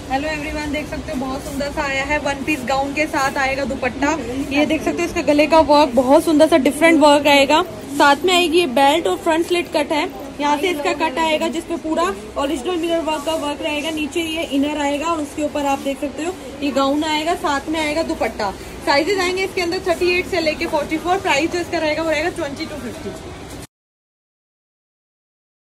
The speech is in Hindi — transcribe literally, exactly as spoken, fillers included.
हेलो एवरीवन, देख सकते हो बहुत सुंदर सा आया है। वन पीस गाउन के साथ आएगा दुपट्टा। ये देख सकते हो इसके गले का वर्क बहुत सुंदर सा डिफरेंट वर्क आएगा। साथ में आएगी ये बेल्ट और फ्रंट स्लिट कट है। यहाँ से इसका कट आएगा जिसपे पूरा ओरिजिनल मिरर वर्क का वर्क रहेगा। नीचे ये इनर आएगा और उसके ऊपर आप देख सकते हो ये गाउन आएगा। साथ में आएगा दुपट्टा। साइजेस आएंगे इसके अंदर थर्टी एट से लेके फोर्टी फोर। प्राइस जो इसका रहेगा वो रहेगा ट्वेंटी टू फिफ्टी।